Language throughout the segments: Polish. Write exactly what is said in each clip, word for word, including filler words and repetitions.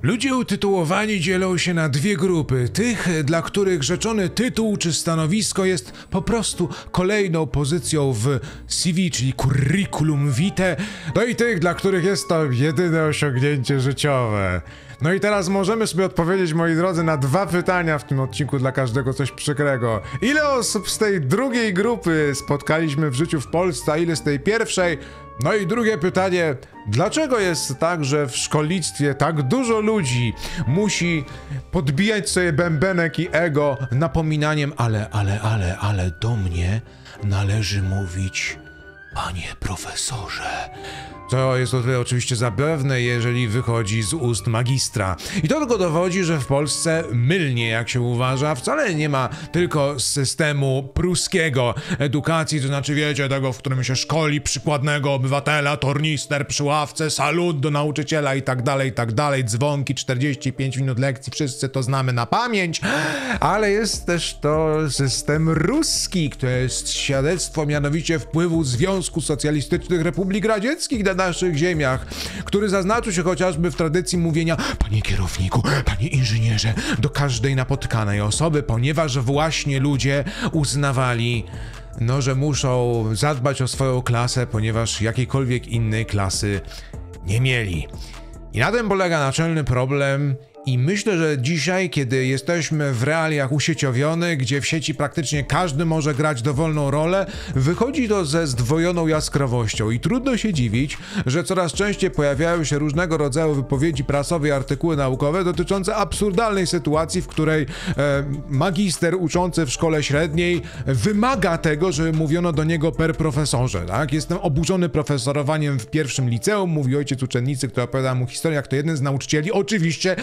Ludzie utytułowani dzielą się na dwie grupy. Tych, dla których rzeczony tytuł czy stanowisko jest po prostu kolejną pozycją w C V, czyli curriculum vitae, no i tych, dla których jest to jedyne osiągnięcie życiowe. No i teraz możemy sobie odpowiedzieć, moi drodzy, na dwa pytania w tym odcinku, dla każdego coś przykrego. Ile osób z tej drugiej grupy spotkaliśmy w życiu w Polsce, a ile z tej pierwszej? No i drugie pytanie, dlaczego jest tak, że w szkolnictwie tak dużo ludzi musi podbijać sobie bębenek i ego napominaniem, ale, ale, ale, ale do mnie należy mówić, panie profesorze. To jest o tyle oczywiście zabawne, jeżeli wychodzi z ust magistra. I to tylko dowodzi, że w Polsce mylnie, jak się uważa, wcale nie ma tylko systemu pruskiego edukacji, to znaczy wiecie, tego, w którym się szkoli przykładnego obywatela, tornister przy ławce, salut do nauczyciela i tak dalej, i tak dalej, dzwonki, czterdzieści pięć minut lekcji, wszyscy to znamy na pamięć, ale jest też to system ruski, to jest świadectwo mianowicie wpływu Związku Socjalistycznych Republik Radzieckich na naszych ziemiach, który zaznaczył się chociażby w tradycji mówienia panie kierowniku, panie inżynierze do każdej napotkanej osoby, ponieważ właśnie ludzie uznawali, no, że muszą zadbać o swoją klasę, ponieważ jakiejkolwiek innej klasy nie mieli. I na tym polega naczelny problem. I myślę, że dzisiaj, kiedy jesteśmy w realiach usieciowionych, gdzie w sieci praktycznie każdy może grać dowolną rolę, wychodzi to ze zdwojoną jaskrawością i trudno się dziwić, że coraz częściej pojawiają się różnego rodzaju wypowiedzi prasowe i artykuły naukowe dotyczące absurdalnej sytuacji, w której e, magister uczący w szkole średniej wymaga tego, żeby mówiono do niego per profesorze, tak? Jestem oburzony profesorowaniem w pierwszym liceum, mówi ojciec uczennicy, która opowiada mu historię, jak to jeden z nauczycieli, oczywiście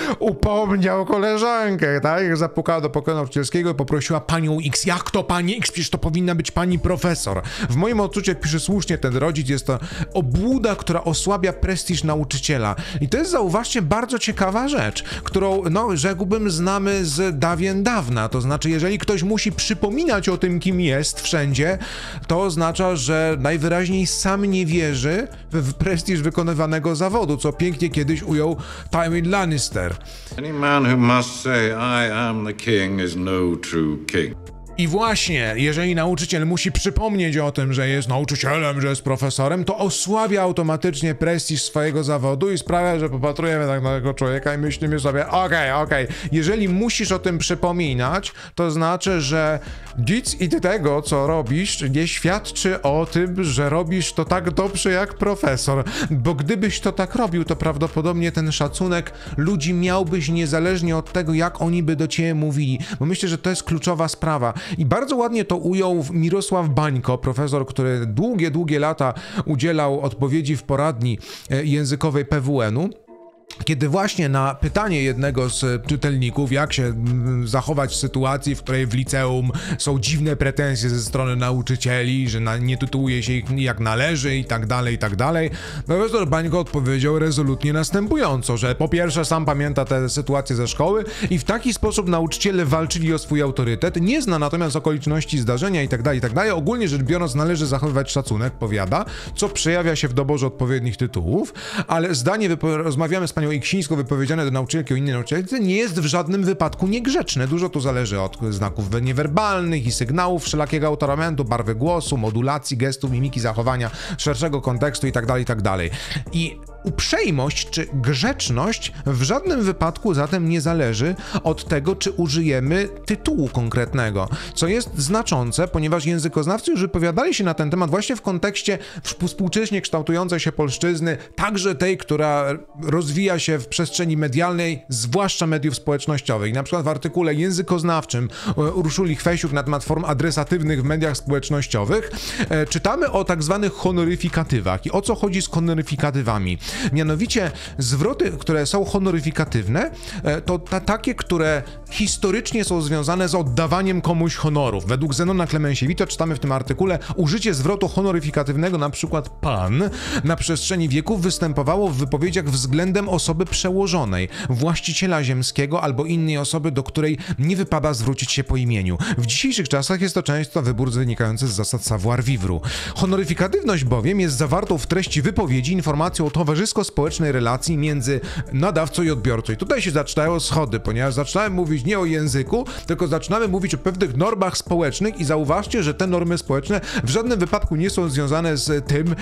upomniał koleżankę, tak? Zapukała do pokoju nauczycielskiego i poprosiła panią X. Jak to pani X? Przecież to powinna być pani profesor. W moim odczuciu, jak pisze słusznie ten rodzic, jest to obłuda, która osłabia prestiż nauczyciela. I to jest, zauważcie, bardzo ciekawa rzecz, którą, no, rzekłbym, znamy z dawien dawna. To znaczy, jeżeli ktoś musi przypominać o tym, kim jest wszędzie, to oznacza, że najwyraźniej sam nie wierzy w prestiż wykonywanego zawodu, co pięknie kiedyś ujął Tywin Lannister. Any man who must say I am the king is no true king. I właśnie, jeżeli nauczyciel musi przypomnieć o tym, że jest nauczycielem, że jest profesorem, to osłabia automatycznie prestiż swojego zawodu i sprawia, że popatrujemy tak na tego człowieka i myślimy sobie, okej, okay, okej, okay. Jeżeli musisz o tym przypominać, to znaczy, że nic i tego, co robisz, nie świadczy o tym, że robisz to tak dobrze jak profesor, bo gdybyś to tak robił, to prawdopodobnie ten szacunek ludzi miałbyś niezależnie od tego, jak oni by do ciebie mówili, bo myślę, że to jest kluczowa sprawa. I bardzo ładnie to ujął Mirosław Bańko, profesor, który długie, długie lata udzielał odpowiedzi w poradni językowej P W N-u. Kiedy właśnie na pytanie jednego z czytelników, jak się zachować w sytuacji, w której w liceum są dziwne pretensje ze strony nauczycieli, że na, nie tytułuje się ich jak należy i tak dalej, i tak dalej, profesor Bańko odpowiedział rezolutnie następująco, że po pierwsze sam pamięta tę sytuację ze szkoły i w taki sposób nauczyciele walczyli o swój autorytet, nie zna natomiast okoliczności zdarzenia i tak dalej, i tak dalej. Ogólnie rzecz biorąc należy zachowywać szacunek, powiada, co przejawia się w doborze odpowiednich tytułów, ale zdanie, rozmawiamy z panią Iksińską wypowiedziane do nauczycielki o innej nauczycielce nie jest w żadnym wypadku niegrzeczne. Dużo tu zależy od znaków niewerbalnych i sygnałów wszelakiego autoramentu, barwy głosu, modulacji, gestów, mimiki, zachowania, szerszego kontekstu itd., itd. I uprzejmość czy grzeczność w żadnym wypadku zatem nie zależy od tego, czy użyjemy tytułu konkretnego, co jest znaczące, ponieważ językoznawcy już wypowiadali się na ten temat właśnie w kontekście współcześnie kształtującej się polszczyzny, także tej, która rozwija się w przestrzeni medialnej, zwłaszcza mediów społecznościowych. Na przykład w artykule językoznawczym Urszuli Chwesiuk na temat form adresatywnych w mediach społecznościowych e, czytamy o tak zwanych honoryfikatywach. I o co chodzi z honoryfikatywami? Mianowicie zwroty, które są honoryfikatywne, e, to ta, takie, które historycznie są związane z oddawaniem komuś honorów. Według Zenona Klemensiewicza czytamy w tym artykule, użycie zwrotu honoryfikatywnego, na przykład pan, na przestrzeni wieków występowało w wypowiedziach względem osoby przełożonej, właściciela ziemskiego albo innej osoby, do której nie wypada zwrócić się po imieniu. W dzisiejszych czasach jest to często wybór wynikający z zasad savoir vivre. Honoryfikatywność bowiem jest zawartą w treści wypowiedzi informacją o towarzystwie towarzysko-społecznej relacji między nadawcą i odbiorcą. I tutaj się zaczynają schody, ponieważ zaczynamy mówić nie o języku, tylko zaczynamy mówić o pewnych normach społecznych i zauważcie, że te normy społeczne w żadnym wypadku nie są związane z tym,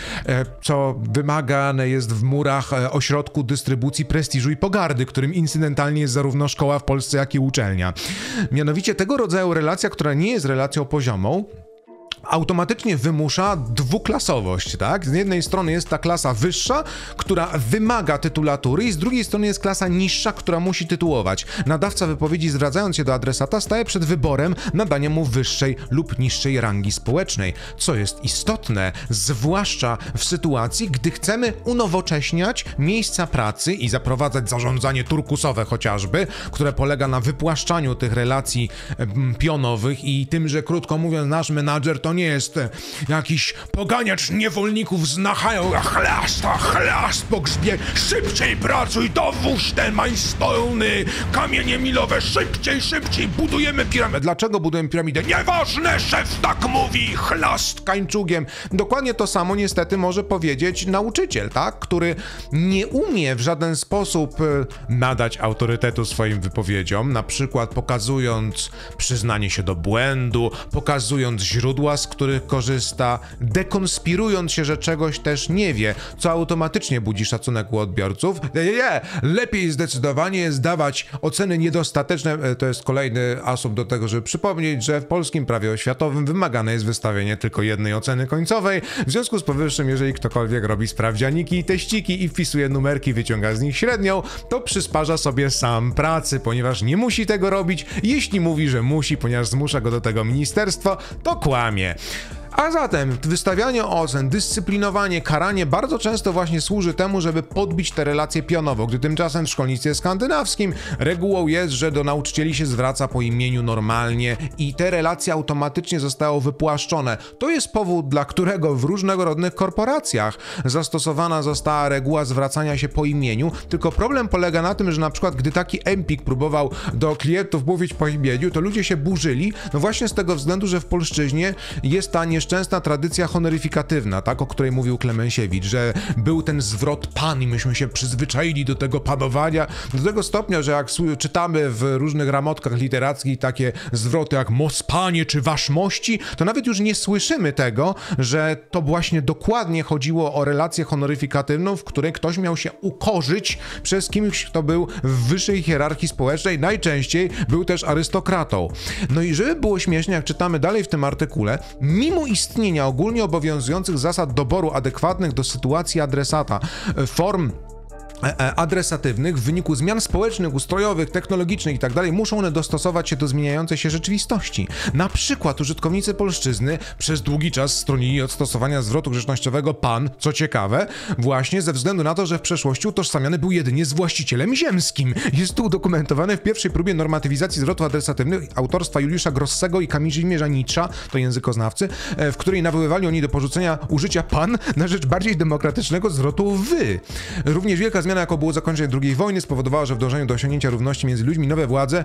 co wymagane jest w murach ośrodku dystrybucji prestiżu i pogardy, którym incydentalnie jest zarówno szkoła w Polsce, jak i uczelnia. Mianowicie tego rodzaju relacja, która nie jest relacją poziomą, automatycznie wymusza dwuklasowość, tak? Z jednej strony jest ta klasa wyższa, która wymaga tytulatury i z drugiej strony jest klasa niższa, która musi tytułować. Nadawca wypowiedzi, zwracając się do adresata, staje przed wyborem nadania mu wyższej lub niższej rangi społecznej, co jest istotne, zwłaszcza w sytuacji, gdy chcemy unowocześniać miejsca pracy i zaprowadzać zarządzanie turkusowe chociażby, które polega na wypłaszczaniu tych relacji pionowych i tym, że krótko mówiąc nasz menadżer to nie jest jakiś poganiacz niewolników z nachają, chlasta, chlast po grzbie, szybciej pracuj, dowóż ten majstolny, kamienie milowe, szybciej, szybciej, budujemy piramidę. Dlaczego budujemy piramidę? Nieważne, szef tak mówi, chlast kańczugiem. Dokładnie to samo niestety może powiedzieć nauczyciel, tak? Który nie umie w żaden sposób nadać autorytetu swoim wypowiedziom, na przykład pokazując przyznanie się do błędu, pokazując źródła, z których korzysta, dekonspirując się, że czegoś też nie wie, co automatycznie budzi szacunek u odbiorców. Nie, nie, nie. Lepiej zdecydowanie jest dawać oceny niedostateczne. To jest kolejny asumpt do tego, żeby przypomnieć, że w polskim prawie oświatowym wymagane jest wystawienie tylko jednej oceny końcowej. W związku z powyższym, jeżeli ktokolwiek robi sprawdzianiki i teściki i wpisuje numerki, wyciąga z nich średnią, to przysparza sobie sam pracy, ponieważ nie musi tego robić. Jeśli mówi, że musi, ponieważ zmusza go do tego ministerstwo, to kłamie. A zatem wystawianie ocen, dyscyplinowanie, karanie bardzo często właśnie służy temu, żeby podbić te relacje pionowo, gdy tymczasem w szkolnictwie skandynawskim regułą jest, że do nauczycieli się zwraca po imieniu normalnie i te relacje automatycznie zostały wypłaszczone. To jest powód, dla którego w różnorodnych korporacjach zastosowana została reguła zwracania się po imieniu, tylko problem polega na tym, że na przykład gdy taki empik próbował do klientów mówić po imieniu, to ludzie się burzyli, no właśnie z tego względu, że w polszczyźnie jest ta nieszczęsna tradycja honoryfikatywna, tak, o której mówił Klemensiewicz, że był ten zwrot pan i myśmy się przyzwyczaili do tego panowania, do tego stopnia, że jak czytamy w różnych ramotkach literackich takie zwroty jak mos panie czy wasz mości, to nawet już nie słyszymy tego, że to właśnie dokładnie chodziło o relację honoryfikatywną, w której ktoś miał się ukorzyć przez kimś, kto był w wyższej hierarchii społecznej, najczęściej był też arystokratą. No i żeby było śmiesznie, jak czytamy dalej w tym artykule, mimo istnienia ogólnie obowiązujących zasad doboru adekwatnych do sytuacji adresata, form adresatywnych w wyniku zmian społecznych, ustrojowych, technologicznych itd. muszą one dostosować się do zmieniającej się rzeczywistości. Na przykład użytkownicy polszczyzny przez długi czas stronili od stosowania zwrotu grzecznościowego pan, co ciekawe, właśnie ze względu na to, że w przeszłości utożsamiany był jedynie z właścicielem ziemskim. Jest tu udokumentowane w pierwszej próbie normatywizacji zwrotu adresatywnych autorstwa Juliusza Grossego i Kazimierza Nitsza, to językoznawcy, w której nawoływali oni do porzucenia użycia pan na rzecz bardziej demokratycznego zwrotu wy. Również wielka zmiana, jaką było zakończenie drugiej wojny, spowodowała, że w dążeniu do osiągnięcia równości między ludźmi nowe władze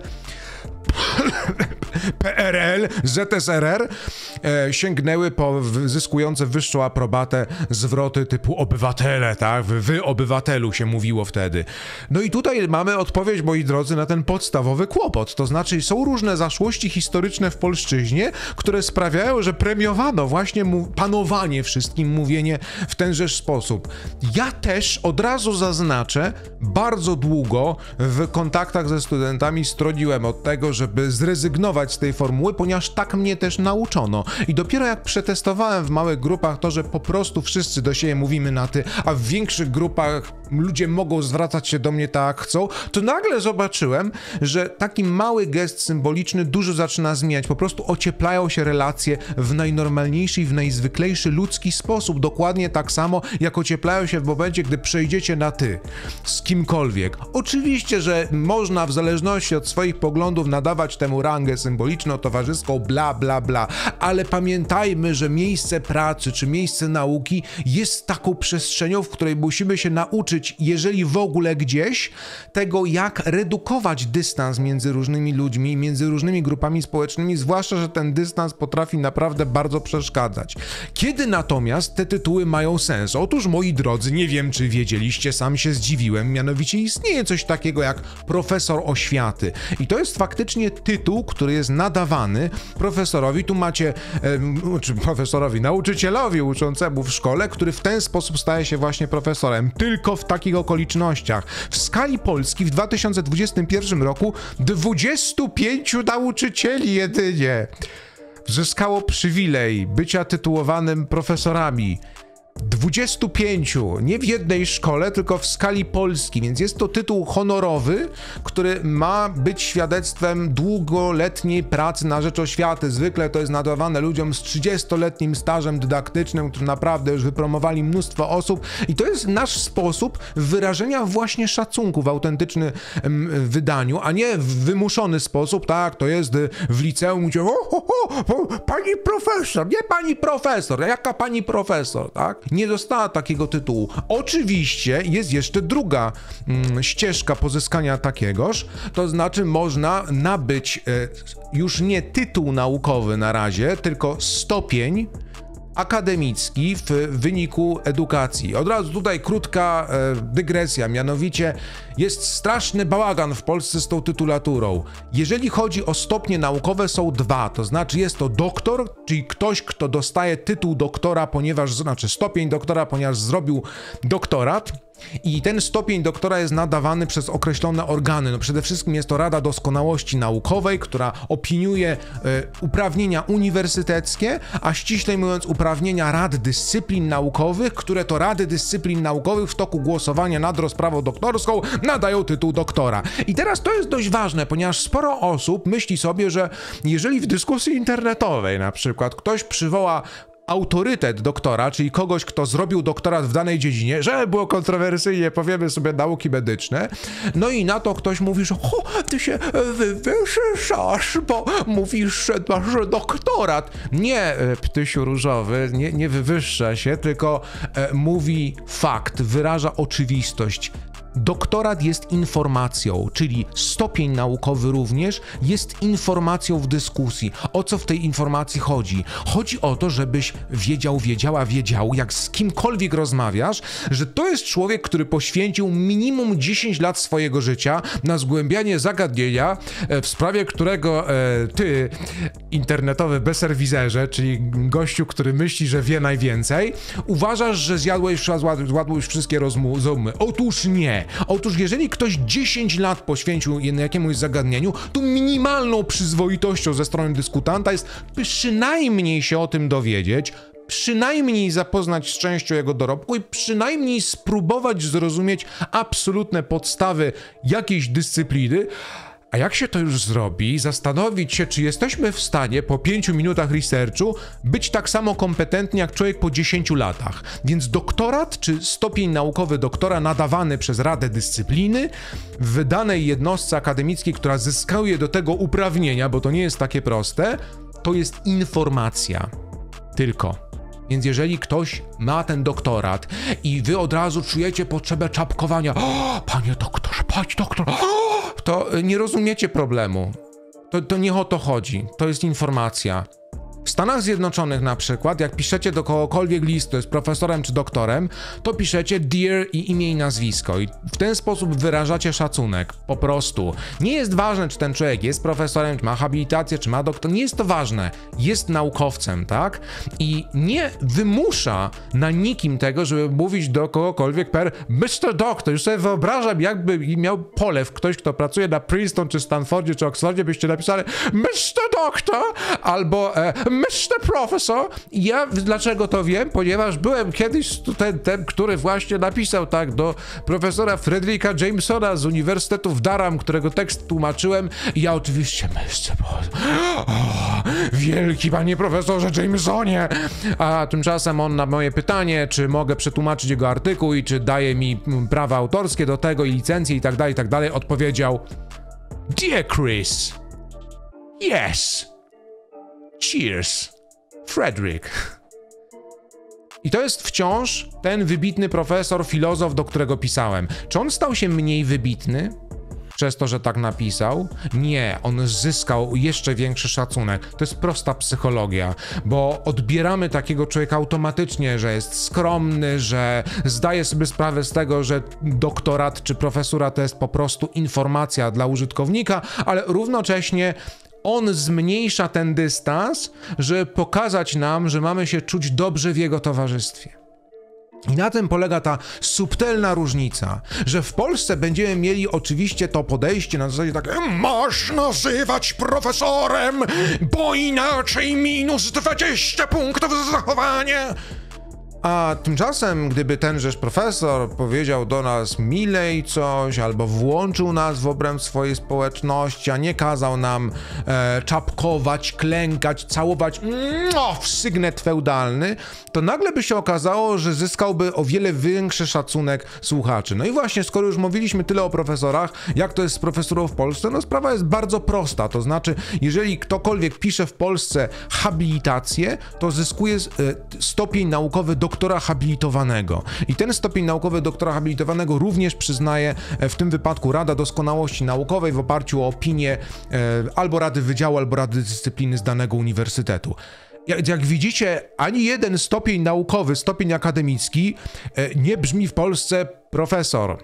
P R L, Z S R R e, sięgnęły po zyskujące wyższą aprobatę zwroty typu obywatele, tak? Wy obywatelu się mówiło wtedy. No i tutaj mamy odpowiedź, moi drodzy, na ten podstawowy kłopot. To znaczy są różne zaszłości historyczne w polszczyźnie, które sprawiają, że premiowano właśnie mu- panowanie wszystkim, mówienie w tenżeż sposób. Ja też od razu zaznaczę, bardzo długo w kontaktach ze studentami stroniłem od tego, żeby zrezygnować z tej formuły, ponieważ tak mnie też nauczono. I dopiero jak przetestowałem w małych grupach to, że po prostu wszyscy do siebie mówimy na ty, a w większych grupach ludzie mogą zwracać się do mnie tak jak chcą, to nagle zobaczyłem, że taki mały gest symboliczny dużo zaczyna zmieniać. Po prostu ocieplają się relacje w najnormalniejszy i w najzwyklejszy ludzki sposób. Dokładnie tak samo, jak ocieplają się w momencie, gdy przejdziecie na ty z kimkolwiek. Oczywiście, że można w zależności od swoich poglądów nadawać temu rangę symboliczną, symboliczną, towarzyską, bla, bla, bla. Ale pamiętajmy, że miejsce pracy czy miejsce nauki jest taką przestrzenią, w której musimy się nauczyć, jeżeli w ogóle gdzieś, tego jak redukować dystans między różnymi ludźmi, między różnymi grupami społecznymi, zwłaszcza, że ten dystans potrafi naprawdę bardzo przeszkadzać. Kiedy natomiast te tytuły mają sens? Otóż, moi drodzy, nie wiem, czy wiedzieliście, sam się zdziwiłem, mianowicie istnieje coś takiego jak profesor oświaty. I to jest faktycznie tytuł, który jest nadawany profesorowi, tu macie, e, czy profesorowi, nauczycielowi uczącemu w szkole, który w ten sposób staje się właśnie profesorem. Tylko w takich okolicznościach. W skali Polski w dwa tysiące dwudziestym pierwszym roku dwudziestu pięciu nauczycieli jedynie zyskało przywilej bycia tytułowanym profesorami. dwudziestu pięciu, nie w jednej szkole, tylko w skali Polski, więc jest to tytuł honorowy, który ma być świadectwem długoletniej pracy na rzecz oświaty. Zwykle to jest nadawane ludziom z trzydziestoletnim stażem dydaktycznym, którzy naprawdę już wypromowali mnóstwo osób i to jest nasz sposób wyrażenia właśnie szacunku w autentycznym wydaniu, a nie w wymuszony sposób, tak, to jest w liceum, gdzie o, o, o, pani profesor, nie pani profesor, jaka pani profesor, tak? Nie dostała takiego tytułu. Oczywiście jest jeszcze druga mm, ścieżka pozyskania takiegoż, to znaczy można nabyć e, już nie tytuł naukowy na razie, tylko stopień akademicki w wyniku edukacji. Od razu tutaj krótka e, dygresja, mianowicie jest straszny bałagan w Polsce z tą tytulaturą. Jeżeli chodzi o stopnie naukowe, są dwa, to znaczy jest to doktor, czyli ktoś, kto dostaje tytuł doktora, ponieważ, znaczy stopień doktora, ponieważ zrobił doktorat. I ten stopień doktora jest nadawany przez określone organy. No przede wszystkim jest to Rada Doskonałości Naukowej, która opiniuje e, uprawnienia uniwersyteckie, a ściślej mówiąc uprawnienia Rad Dyscyplin Naukowych, które to Rady Dyscyplin Naukowych w toku głosowania nad rozprawą doktorską nadają tytuł doktora. I teraz to jest dość ważne, ponieważ sporo osób myśli sobie, że jeżeli w dyskusji internetowej na przykład ktoś przywoła autorytet doktora, czyli kogoś, kto zrobił doktorat w danej dziedzinie, żeby było kontrowersyjnie, powiemy sobie nauki medyczne, no i na to ktoś mówi, że o, ty się wywyższasz, bo mówisz, że masz doktorat. Nie, ptysiu różowy, nie, nie wywyższa się, tylko e, mówi fakt, wyraża oczywistość. Doktorat jest informacją, czyli stopień naukowy również jest informacją w dyskusji. O co w tej informacji chodzi? Chodzi o to, żebyś wiedział, wiedziała, wiedział, jak z kimkolwiek rozmawiasz, że to jest człowiek, który poświęcił minimum dziesięć lat swojego życia na zgłębianie zagadnienia, w sprawie którego e, ty, internetowy bezserwizerze, czyli gościu, który myśli, że wie najwięcej, uważasz, że zjadłeś, zjadłeś wszystkie rozumy. Otóż nie. Otóż jeżeli ktoś dziesięć lat poświęcił jakiemuś zagadnieniu, to minimalną przyzwoitością ze strony dyskutanta jest przynajmniej się o tym dowiedzieć, przynajmniej zapoznać z częścią jego dorobku i przynajmniej spróbować zrozumieć absolutne podstawy jakiejś dyscypliny. A jak się to już zrobi, zastanowić się, czy jesteśmy w stanie po pięciu minutach researchu być tak samo kompetentni jak człowiek po dziesięciu latach. Więc doktorat, czy stopień naukowy doktora nadawany przez Radę Dyscypliny w danej jednostce akademickiej, która zyskuje do tego uprawnienia, bo to nie jest takie proste, to jest informacja. Tylko. Więc jeżeli ktoś ma ten doktorat i wy od razu czujecie potrzebę czapkowania, o, panie doktorze, panie doktor, o, to nie rozumiecie problemu. To, to nie o to chodzi. To jest informacja. W Stanach Zjednoczonych na przykład, jak piszecie do kogokolwiek list, to jest profesorem czy doktorem, to piszecie dear i imię i nazwisko i w ten sposób wyrażacie szacunek, po prostu. Nie jest ważne, czy ten człowiek jest profesorem, czy ma habilitację, czy ma doktor, nie jest to ważne. Jest naukowcem, tak? I nie wymusza na nikim tego, żeby mówić do kogokolwiek per mister Doctor. Już sobie wyobrażam, jakby miał polew ktoś, kto pracuje na Princeton, czy Stanfordzie, czy Oxfordzie, byście napisali mister Doctor albo e, mister Professor. Ja dlaczego to wiem? Ponieważ byłem kiedyś studentem, który właśnie napisał tak do profesora Fredricka Jamesona z Uniwersytetu w Durham, którego tekst tłumaczyłem i ja oczywiście mister O, wielki panie profesorze Jamesonie! A tymczasem on na moje pytanie, czy mogę przetłumaczyć jego artykuł i czy daje mi prawa autorskie do tego i licencje i tak dalej, i tak dalej, odpowiedział: Dear Chris, Yes! Cheers! Frederick. I to jest wciąż ten wybitny profesor, filozof, do którego pisałem. Czy on stał się mniej wybitny przez to, że tak napisał? Nie, on zyskał jeszcze większy szacunek. To jest prosta psychologia, bo odbieramy takiego człowieka automatycznie, że jest skromny, że zdaje sobie sprawę z tego, że doktorat czy profesura to jest po prostu informacja dla użytkownika, ale równocześnie on zmniejsza ten dystans, żeby pokazać nam, że mamy się czuć dobrze w jego towarzystwie. I na tym polega ta subtelna różnica, że w Polsce będziemy mieli oczywiście to podejście na zasadzie takie: masz nazywać profesorem, bo inaczej minus dwadzieścia punktów za zachowanie. A tymczasem, gdyby tenżeż profesor powiedział do nas milej coś, albo włączył nas w obręb swojej społeczności, a nie kazał nam e, czapkować, klękać, całować no, w sygnet feudalny, to nagle by się okazało, że zyskałby o wiele większy szacunek słuchaczy. No i właśnie, skoro już mówiliśmy tyle o profesorach, jak to jest z profesurą w Polsce, no sprawa jest bardzo prosta, to znaczy, jeżeli ktokolwiek pisze w Polsce habilitację, to zyskuje e, stopień naukowy doktora habilitowanego. I ten stopień naukowy doktora habilitowanego również przyznaje w tym wypadku Rada Doskonałości Naukowej w oparciu o opinię e, albo Rady Wydziału, albo Rady Dyscypliny z danego uniwersytetu. Jak, jak widzicie, ani jeden stopień naukowy, stopień akademicki e, nie brzmi w Polsce profesor.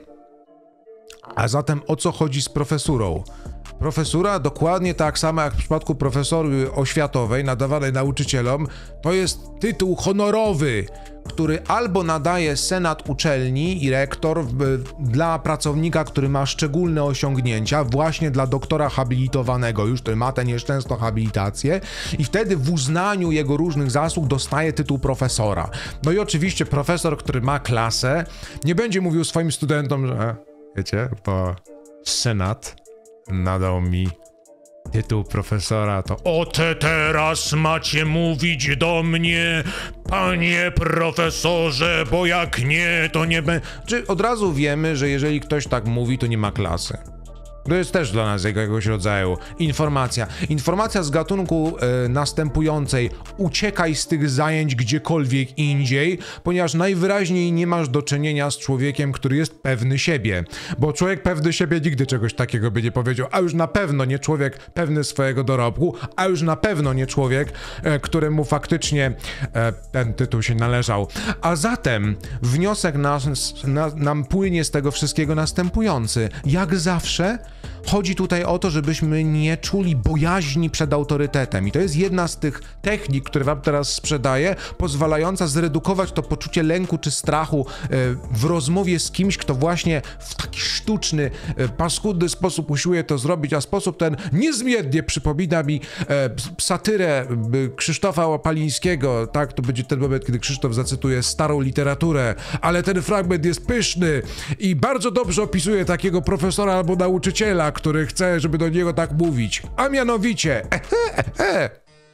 A zatem o co chodzi z profesurą? Profesura, dokładnie tak samo jak w przypadku profesury oświatowej nadawanej nauczycielom, to jest tytuł honorowy, który albo nadaje senat uczelni i rektor w, dla pracownika, który ma szczególne osiągnięcia, właśnie dla doktora habilitowanego, już który ma tę nieszczęsną habilitację, i wtedy w uznaniu jego różnych zasług dostaje tytuł profesora. No i oczywiście profesor, który ma klasę, nie będzie mówił swoim studentom, że wiecie, bo senat nadał mi tytuł profesora, to o te teraz macie mówić do mnie, panie profesorze, bo jak nie, to nie będzie. Czy od razu wiemy, że jeżeli ktoś tak mówi, to nie ma klasy. To jest też dla nas jakiegoś rodzaju informacja. Informacja z gatunku e, następującej: uciekaj z tych zajęć gdziekolwiek indziej, ponieważ najwyraźniej nie masz do czynienia z człowiekiem, który jest pewny siebie. Bo człowiek pewny siebie nigdy czegoś takiego by nie powiedział, a już na pewno nie człowiek pewny swojego dorobku, a już na pewno nie człowiek, e, któremu faktycznie e, ten tytuł się należał. A zatem wniosek nas, na, nam płynie z tego wszystkiego następujący. Jak zawsze chodzi tutaj o to, żebyśmy nie czuli bojaźni przed autorytetem. I to jest jedna z tych technik, które wam teraz sprzedaję, pozwalająca zredukować to poczucie lęku czy strachu w rozmowie z kimś, kto właśnie w taki sztuczny, paskudny sposób usiłuje to zrobić, a sposób ten niezmiennie przypomina mi satyrę Krzysztofa Łapalińskiego. Tak, to będzie ten moment, kiedy Krzysztof zacytuje starą literaturę, ale ten fragment jest pyszny i bardzo dobrze opisuje takiego profesora albo nauczyciela, który chce, żeby do niego tak mówić. A mianowicie, ehe, ehe.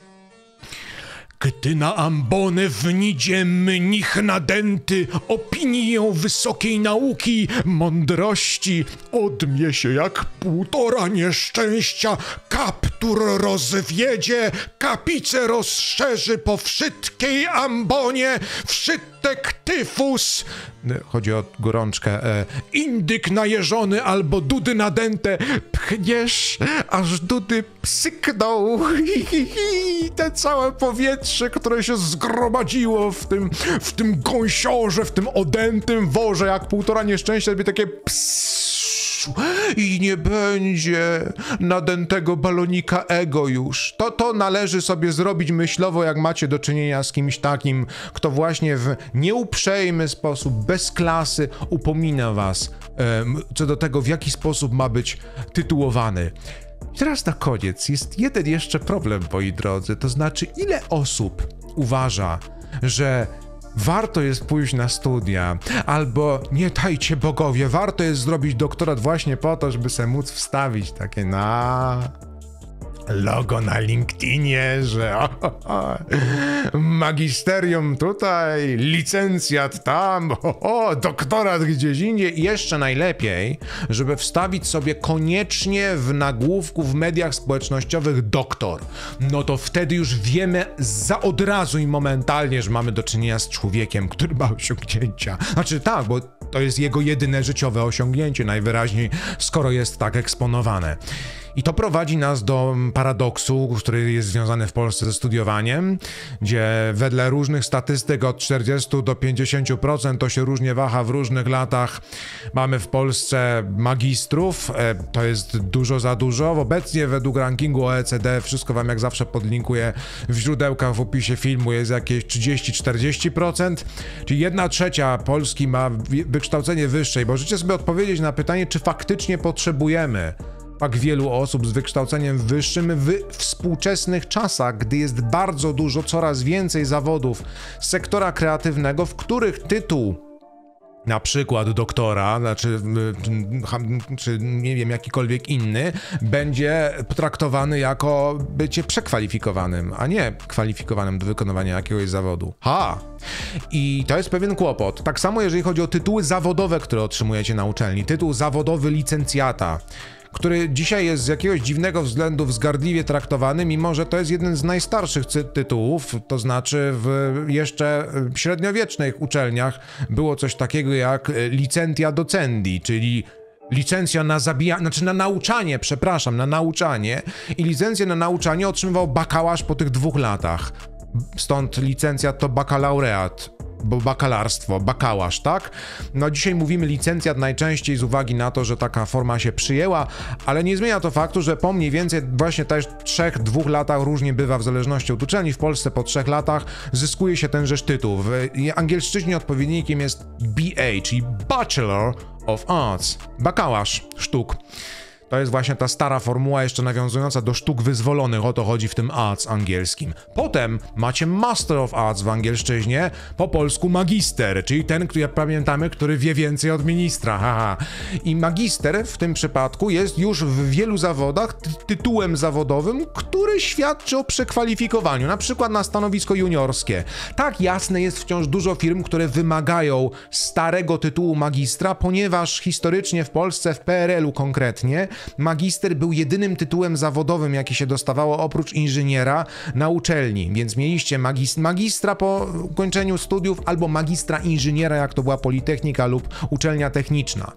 Gdy na ambonę wnidzie mnich nadęty opinią wysokiej nauki, mądrości, odmie się jak półtora nieszczęścia, kaptur rozwiedzie, kapicę rozszerzy po wszystkiej ambonie, wszytek tyfus, chodzi o gorączkę, e, indyk najeżony albo dudy nadęte, pchniesz, aż dudy psykną i te całe powietrze, które się zgromadziło w tym, w tym gąsiorze, w tym odętym worze, jak półtora nieszczęścia, będzie takie pss, i nie będzie nadętego balonika ego już. To, to należy sobie zrobić myślowo, jak macie do czynienia z kimś takim, kto właśnie w nieuprzejmy sposób, bez klasy upomina was um, co do tego, w jaki sposób ma być tytułowany. I teraz na koniec jest jeden jeszcze problem, moi drodzy, to znaczy, ile osób uważa, że warto jest pójść na studia, albo nie dajcie bogowie, warto jest zrobić doktorat właśnie po to, żeby se móc wstawić takie na... logo na LinkedInie, że o, o, magisterium tutaj, licencjat tam, o, o, doktorat gdzieś indziej. I jeszcze najlepiej, żeby wstawić sobie koniecznie w nagłówku w mediach społecznościowych doktor. No to wtedy już wiemy za od razu i momentalnie, że mamy do czynienia z człowiekiem, który ma osiągnięcia. Znaczy tak, bo to jest jego jedyne życiowe osiągnięcie najwyraźniej, skoro jest tak eksponowane. I to prowadzi nas do paradoksu, który jest związany w Polsce ze studiowaniem, gdzie wedle różnych statystyk od czterdziestu do pięćdziesięciu procent to się różnie waha w różnych latach. Mamy w Polsce magistrów, to jest dużo za dużo. Obecnie według rankingu O E C D, wszystko wam jak zawsze podlinkuję w źródełkach w opisie filmu, jest jakieś trzydzieści do czterdziestu procent, czyli jedna trzecia Polski ma wykształcenie wyższe. I możecie sobie odpowiedzieć na pytanie, czy faktycznie potrzebujemy tak wielu osób z wykształceniem wyższym w współczesnych czasach, gdy jest bardzo dużo, coraz więcej zawodów z sektora kreatywnego, w których tytuł, na przykład doktora, znaczy, czy nie wiem, jakikolwiek inny, będzie potraktowany jako bycie przekwalifikowanym, a nie kwalifikowanym do wykonywania jakiegoś zawodu. Ha! I to jest pewien kłopot. Tak samo jeżeli chodzi o tytuły zawodowe, które otrzymujecie na uczelni. Tytuł zawodowy licencjata, który dzisiaj jest z jakiegoś dziwnego względu wzgardliwie traktowany, mimo że to jest jeden z najstarszych cy- tytułów, to znaczy w jeszcze średniowiecznych uczelniach było coś takiego jak licentia docendi, czyli licencja na zabijanie, znaczy na nauczanie, przepraszam, na nauczanie, i licencję na nauczanie otrzymywał bakalarz po tych dwóch latach. Stąd licencjat to bakalaureat, bo bakalarstwo, bakałasz, tak? No dzisiaj mówimy licencjat najczęściej z uwagi na to, że taka forma się przyjęła, ale nie zmienia to faktu, że po mniej więcej właśnie też trzech, dwóch latach, różnie bywa w zależności od uczelni, w Polsce po trzech latach zyskuje się tenżeż tytuł. W angielszczyźnie odpowiednikiem jest B A, czyli Bachelor of Arts, bakałasz sztuk. To jest właśnie ta stara formuła jeszcze nawiązująca do sztuk wyzwolonych, o to chodzi w tym arts angielskim. Potem macie Master of Arts w angielszczyźnie, po polsku magister, czyli ten, który, jak pamiętamy, który wie więcej od ministra, haha. I magister w tym przypadku jest już w wielu zawodach ty- tytułem zawodowym, który świadczy o przekwalifikowaniu, na przykład na stanowisko juniorskie. Tak, jasne, jest wciąż dużo firm, które wymagają starego tytułu magistra, ponieważ historycznie w Polsce, w P R L u konkretnie, magister był jedynym tytułem zawodowym, jaki się dostawało oprócz inżyniera na uczelni, więc mieliście magis- magistra po ukończeniu studiów albo magistra inżyniera, jak to była Politechnika lub uczelnia techniczna.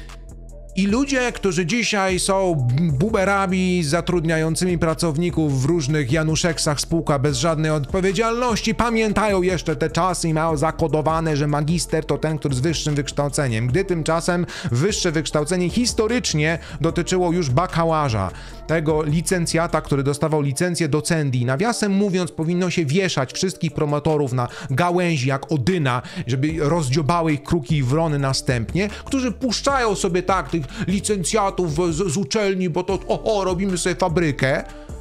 I ludzie, którzy dzisiaj są buberami zatrudniającymi pracowników w różnych Januszeksach spółka bez żadnej odpowiedzialności, pamiętają jeszcze te czasy i mają zakodowane, że magister to ten, który z wyższym wykształceniem, gdy tymczasem wyższe wykształcenie historycznie dotyczyło już bakałaża, tego licencjata, który dostawał licencję docendi. Nawiasem mówiąc, powinno się wieszać wszystkich promotorów na gałęzi jak Odyna, żeby rozdziobały ich kruki i wrony następnie, którzy puszczają sobie tak tych licencjatów z, z uczelni, bo to o, o, robimy sobie fabrykę,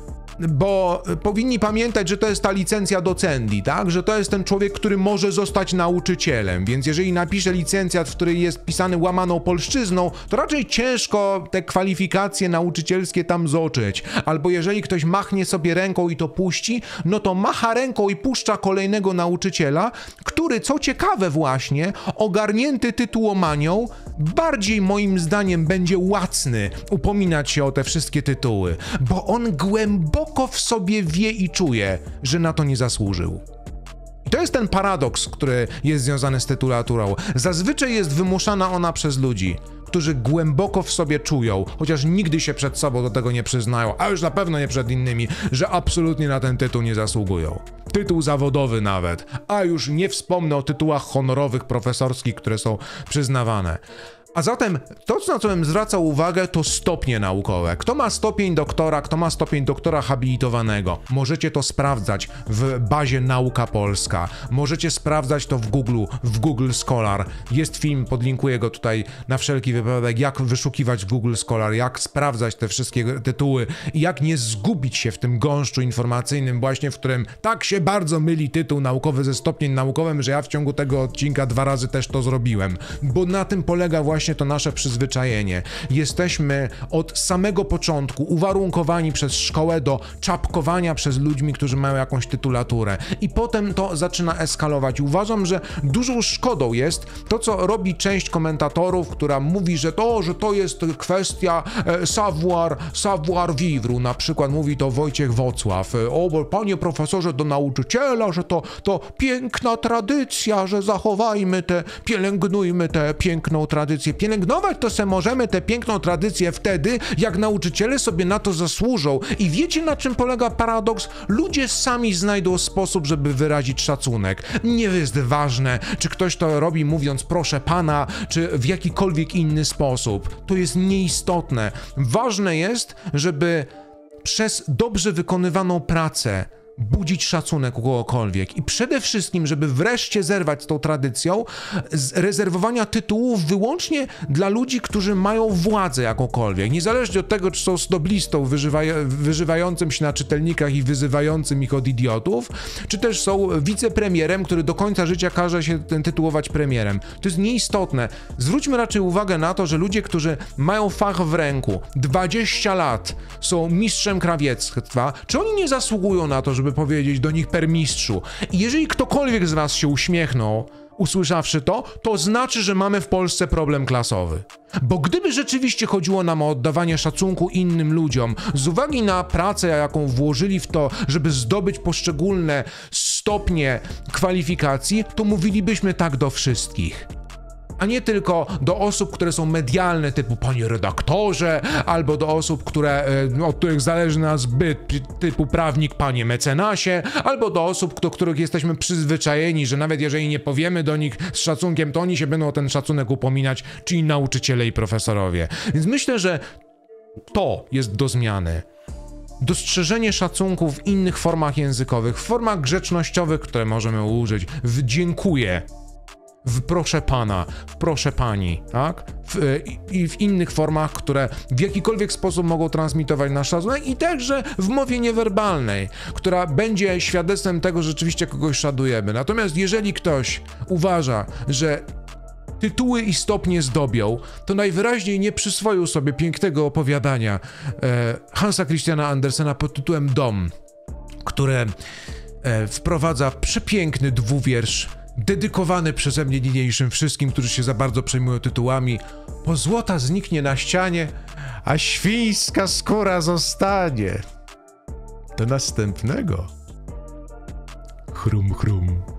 bo powinni pamiętać, że to jest ta licencja docendi, tak? Że to jest ten człowiek, który może zostać nauczycielem, więc jeżeli napisze licencjat, w którym jest pisany łamaną polszczyzną, to raczej ciężko te kwalifikacje nauczycielskie tam zoczyć. Albo jeżeli ktoś machnie sobie ręką i to puści, no to macha ręką i puszcza kolejnego nauczyciela, który, co ciekawe właśnie, ogarnięty tytułomanią, bardziej moim zdaniem będzie łacny upominać się o te wszystkie tytuły, bo on głęboko w sobie wie i czuje, że na to nie zasłużył. I to jest ten paradoks, który jest związany z tytulaturą. Zazwyczaj jest wymuszana ona przez ludzi, którzy głęboko w sobie czują, chociaż nigdy się przed sobą do tego nie przyznają, a już na pewno nie przed innymi, że absolutnie na ten tytuł nie zasługują. Tytuł zawodowy nawet, a już nie wspomnę o tytułach honorowych, profesorskich, które są przyznawane. A zatem to, na co bym zwracał uwagę, to stopnie naukowe. Kto ma stopień doktora, kto ma stopień doktora habilitowanego. Możecie to sprawdzać w bazie Nauka Polska. Możecie sprawdzać to w Google, w Google Scholar. Jest film, podlinkuję go tutaj na wszelki wypadek, jak wyszukiwać w Google Scholar, jak sprawdzać te wszystkie tytuły i jak nie zgubić się w tym gąszczu informacyjnym właśnie, w którym tak się bardzo myli tytuł naukowy ze stopniem naukowym, że ja w ciągu tego odcinka dwa razy też to zrobiłem. Bo na tym polega właśnie właśnie to nasze przyzwyczajenie. Jesteśmy od samego początku uwarunkowani przez szkołę do czapkowania przez ludźmi, którzy mają jakąś tytulaturę. I potem to zaczyna eskalować. Uważam, że dużą szkodą jest to, co robi część komentatorów, która mówi, że to, że to jest kwestia e, savoir, savoir vivre. Na przykład mówi to Wojciech Wocław. O, bo panie profesorze, do nauczyciela, że to, to piękna tradycja, że zachowajmy te, pielęgnujmy tę piękną tradycję. Pielęgnować to se możemy tę piękną tradycję wtedy, jak nauczyciele sobie na to zasłużą. I wiecie, na czym polega paradoks? Ludzie sami znajdą sposób, żeby wyrazić szacunek. Nie jest ważne, czy ktoś to robi mówiąc proszę pana, czy w jakikolwiek inny sposób. To jest nieistotne. Ważne jest, żeby przez dobrze wykonywaną pracę budzić szacunek u kogokolwiek i przede wszystkim, żeby wreszcie zerwać z tą tradycją z rezerwowania tytułów wyłącznie dla ludzi, którzy mają władzę jakąkolwiek, niezależnie od tego, czy są snoblistą wyżywaja- wyżywającym się na czytelnikach i wyzywającym ich od idiotów, czy też są wicepremierem, który do końca życia każe się tytułować premierem. To jest nieistotne. Zwróćmy raczej uwagę na to, że ludzie, którzy mają fach w ręku, dwadzieścia lat, są mistrzem krawiectwa, czy oni nie zasługują na to, żeby żeby powiedzieć do nich per mistrzu. I jeżeli ktokolwiek z was się uśmiechnął, usłyszawszy to, to znaczy, że mamy w Polsce problem klasowy. Bo gdyby rzeczywiście chodziło nam o oddawanie szacunku innym ludziom, z uwagi na pracę, jaką włożyli w to, żeby zdobyć poszczególne stopnie kwalifikacji, to mówilibyśmy tak do wszystkich. A nie tylko do osób, które są medialne, typu panie redaktorze, albo do osób, które, od których zależy nas byt, typu prawnik panie mecenasie, albo do osób, do których jesteśmy przyzwyczajeni, że nawet jeżeli nie powiemy do nich z szacunkiem, to oni się będą o ten szacunek upominać, czyli nauczyciele i profesorowie. Więc myślę, że to jest do zmiany. Dostrzeżenie szacunku w innych formach językowych, w formach grzecznościowych, które możemy użyć, w dziękuję, w proszę pana, w proszę pani, tak? W, i w innych formach, które w jakikolwiek sposób mogą transmitować nasz szacunek i także w mowie niewerbalnej, która będzie świadectwem tego, że rzeczywiście kogoś szanujemy. Natomiast jeżeli ktoś uważa, że tytuły i stopnie zdobią, to najwyraźniej nie przyswoił sobie pięknego opowiadania e, Hansa Christiana Andersena pod tytułem Dom, które e, wprowadza przepiękny dwuwiersz dedykowany przeze mnie niniejszym wszystkim, którzy się za bardzo przejmują tytułami. Bo złota zniknie na ścianie, a świńska skóra zostanie. Do następnego. Chrum, chrum.